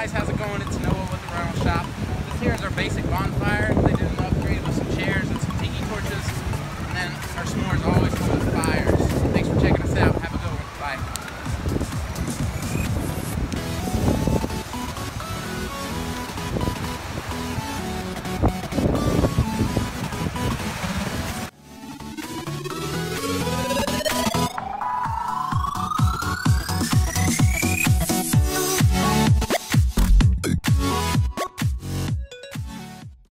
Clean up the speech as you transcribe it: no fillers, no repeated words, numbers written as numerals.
Guys, how's it going? It's Noah with the Rental Shop. This here is our basic bonfire. They did an upgrade with some chairs and some tiki torches, and then our s'mores all